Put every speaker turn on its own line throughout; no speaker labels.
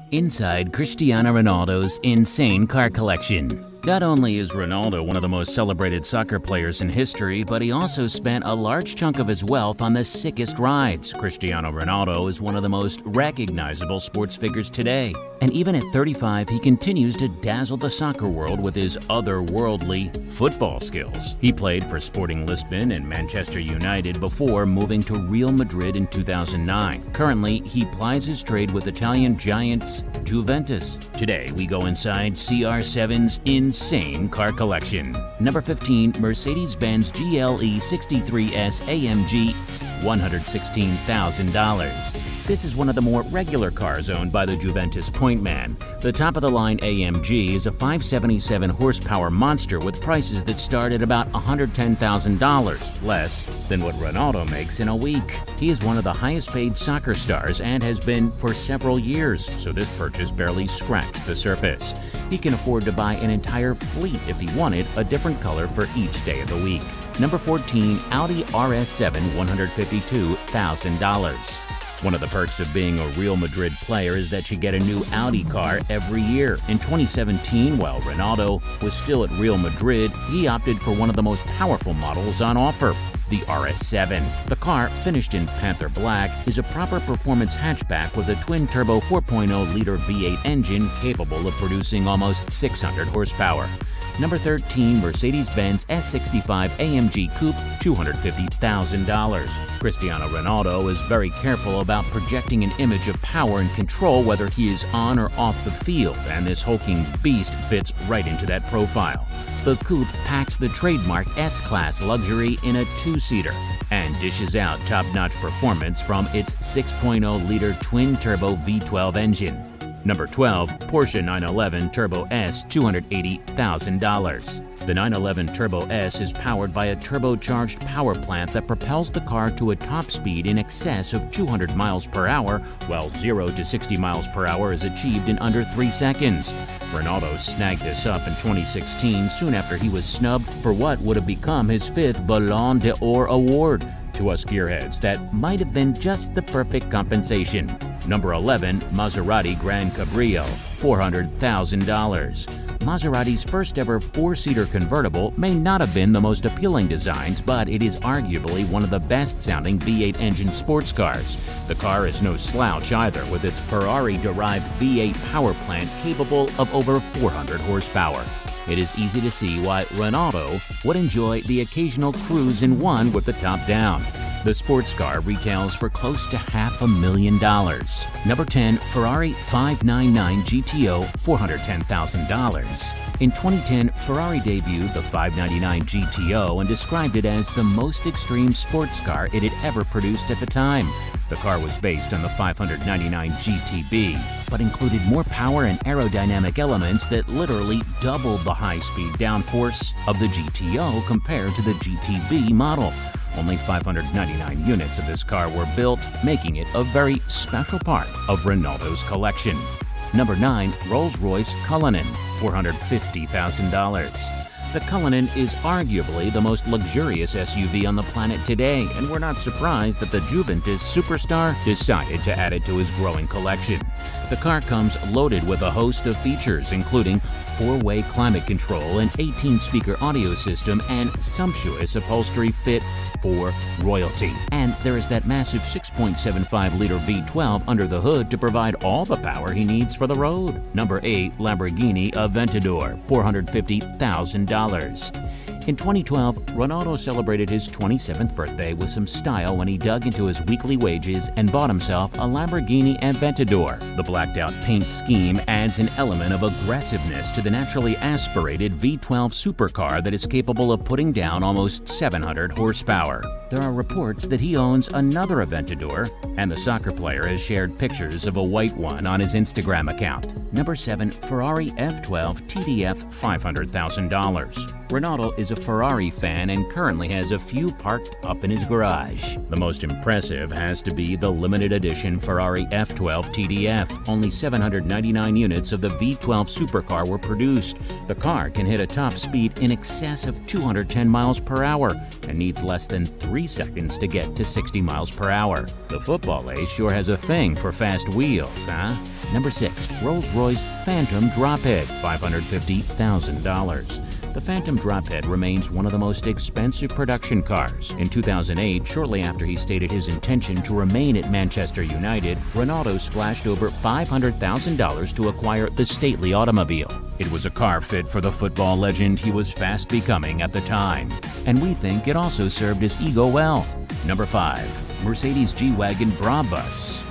Inside Cristiano Ronaldo's insane car collection. Not only is Ronaldo one of the most celebrated soccer players in history, but he also spent a large chunk of his wealth on the sickest rides. Cristiano Ronaldo is one of the most recognizable sports figures today. And even at 35, he continues to dazzle the soccer world with his otherworldly football skills. He played for Sporting Lisbon and Manchester United before moving to Real Madrid in 2009. Currently, he plies his trade with Italian giants Juventus. Today, we go inside CR7's insane car collection. Number 15, Mercedes-Benz GLE 63S AMG, $116,000. This is one of the more regular cars owned by the Juventus point man. The top-of-the-line AMG is a 577 horsepower monster with prices that start at about $110,000, less than what Ronaldo makes in a week. He is one of the highest-paid soccer stars and has been for several years, so this purchase barely scratched the surface. He can afford to buy an entire fleet if he wanted a different color for each day of the week. Number 14, Audi RS7, $152,000. One of the perks of being a Real Madrid player is that you get a new Audi car every year. In 2017, while Ronaldo was still at Real Madrid, he opted for one of the most powerful models on offer, the RS7. The car, finished in Panther Black, is a proper performance hatchback with a twin-turbo 4.0-liter V8 engine capable of producing almost 600 horsepower. Number 13, Mercedes-Benz S65 AMG Coupe, $250,000. Cristiano Ronaldo is very careful about projecting an image of power and control whether he is on or off the field, and this hulking beast fits right into that profile. The Coupe packs the trademark S-Class luxury in a two-seater and dishes out top-notch performance from its 6.0-liter twin-turbo V12 engine. Number 12, Porsche 911 Turbo S, $280,000. The 911 Turbo S is powered by a turbocharged power plant that propels the car to a top speed in excess of 200 miles per hour, while 0 to 60 miles per hour is achieved in under 3 seconds. Ronaldo snagged this up in 2016, soon after he was snubbed for what would have become his 5th Ballon d'Or award. To us gearheads, that might have been just the perfect compensation. Number 11, Maserati Gran Cabrio, $400,000. Maserati's first ever four-seater convertible may not have been the most appealing designs, but it is arguably one of the best-sounding V8 engine sports cars. The car is no slouch either, with its Ferrari-derived V8 power plant capable of over 400 horsepower. It is easy to see why Ronaldo would enjoy the occasional cruise in one with the top down. The sports car retails for close to $500,000. Number 10, Ferrari 599 GTO, $410,000. In 2010, Ferrari debuted the 599 GTO and described it as the most extreme sports car it had ever produced at the time. The car was based on the 599 GTB, but included more power and aerodynamic elements that literally doubled the high-speed downforce of the GTO compared to the GTB model. Only 599 units of this car were built, making it a very special part of Ronaldo's collection. Number 9, Rolls-Royce Cullinan, $450,000. The Cullinan is arguably the most luxurious SUV on the planet today, and we're not surprised that the Juventus superstar decided to add it to his growing collection. The car comes loaded with a host of features, including 4-way climate control, an 18-speaker audio system, and sumptuous upholstery fit for royalty. And there is that massive 6.75-liter V12 under the hood to provide all the power he needs for the road. Number 8, Lamborghini Aventador, $450,000. In 2012, Ronaldo celebrated his 27th birthday with some style when he dug into his weekly wages and bought himself a Lamborghini Aventador. The blacked-out paint scheme adds an element of aggressiveness to the naturally aspirated V12 supercar that is capable of putting down almost 700 horsepower. There are reports that he owns another Aventador, and the soccer player has shared pictures of a white one on his Instagram account. Number 7, Ferrari F12 TDF, $500,000. Ronaldo is a Ferrari fan and currently has a few parked up in his garage. The most impressive has to be the limited edition Ferrari F12 TDF. Only 799 units of the V12 supercar were produced. The car can hit a top speed in excess of 210 miles per hour and needs less than 3 seconds to get to 60 miles per hour. The football ace sure has a thing for fast wheels, huh? Number 6. Rolls-Royce Phantom Drophead, $550,000. The Phantom Drophead remains one of the most expensive production cars. In 2008, shortly after he stated his intention to remain at Manchester United, Ronaldo splashed over $500,000 to acquire the stately automobile. It was a car fit for the football legend he was fast becoming at the time. And we think it also served his ego well. Number 5. Mercedes G-Wagon Brabus,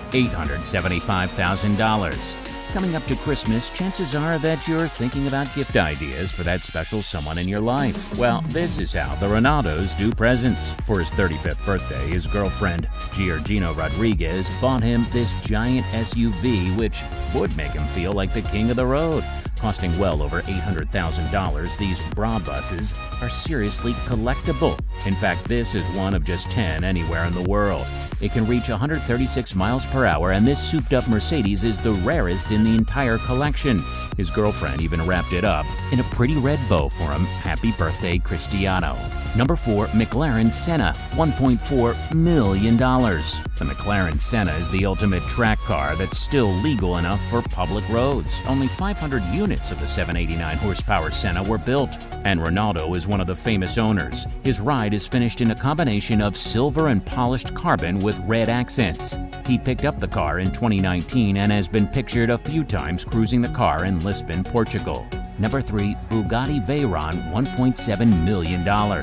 $875,000. Coming up to Christmas, chances are that you're thinking about gift ideas for that special someone in your life. Well, this is how the Ronaldos do presents. For his 35th birthday, his girlfriend, Georgina Rodriguez, bought him this giant SUV, which would make him feel like the king of the road. Costing well over $800,000, these Brabuses are seriously collectible. In fact, this is one of just 10 anywhere in the world. It can reach 136 miles per hour, and this souped-up Mercedes is the rarest in the entire collection. His girlfriend even wrapped it up in a pretty red bow for him. Happy birthday, Cristiano. Number 4. McLaren Senna, $1.4 million. The McLaren Senna is the ultimate track car that's still legal enough for public roads. Only 500 units of the 789 horsepower Senna were built, and Ronaldo is one of the famous owners. His ride is finished in a combination of silver and polished carbon with red accents. He picked up the car in 2019 and has been pictured a few times cruising the car in Lisbon, Portugal. Number 3. Bugatti Veyron, $1.7 million.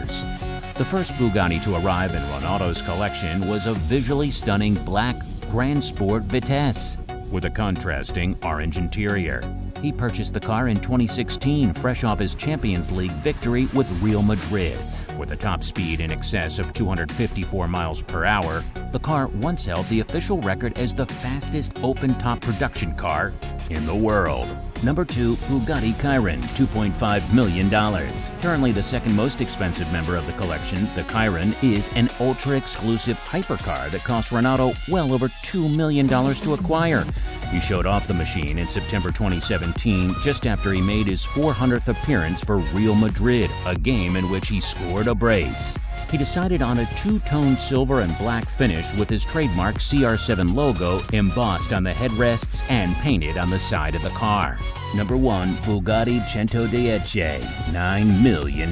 The first Bugatti to arrive in Ronaldo's collection was a visually stunning black Grand Sport Vitesse with a contrasting orange interior. He purchased the car in 2016, fresh off his Champions League victory with Real Madrid. With a top speed in excess of 254 miles per hour, the car once held the official record as the fastest open-top production car in the world. Number 2. Bugatti Chiron, $2.5 million. Currently the second most expensive member of the collection, the Chiron is an ultra-exclusive hypercar that cost Ronaldo well over $2 million to acquire. He showed off the machine in September 2017, just after he made his 400th appearance for Real Madrid, a game in which he scored a brace. He decided on a two-tone silver and black finish with his trademark CR7 logo embossed on the headrests and painted on the side of the car. Number 1. Bugatti Centodieci, $9 million.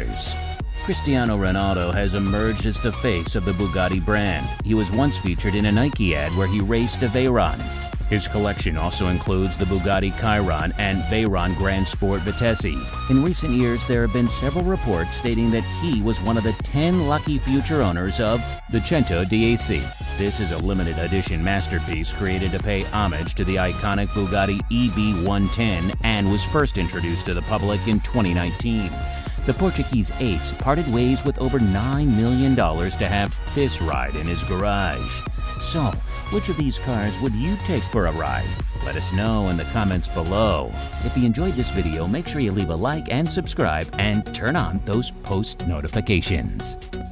Cristiano Ronaldo has emerged as the face of the Bugatti brand. He was once featured in a Nike ad where he raced a Veyron. His collection also includes the Bugatti Chiron and Veyron Grand Sport Vitesse. In recent years, there have been several reports stating that he was one of the 10 lucky future owners of the Centodieci. This is a limited edition masterpiece created to pay homage to the iconic Bugatti EB110 and was first introduced to the public in 2019. The Portuguese ace parted ways with over $9 million to have this ride in his garage. So, which of these cars would you take for a ride? Let us know in the comments below. If you enjoyed this video, make sure you leave a like and subscribe and turn on those post notifications.